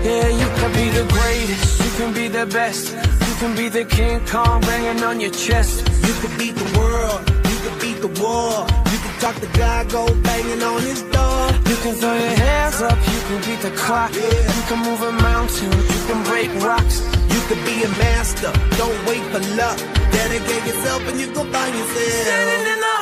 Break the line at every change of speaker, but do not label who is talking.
Yeah, you can be the greatest, you can be the best. You can be the King Kong banging on your chest.
You can beat the world, you can beat the war. You can talk to God, go banging on his door.
You can throw your hands up, you can beat the clock. You can move a mountain, you can break rocks.
You can be a master, don't wait for luck. Dedicate yourself and you gon' find yourself.
Standing in the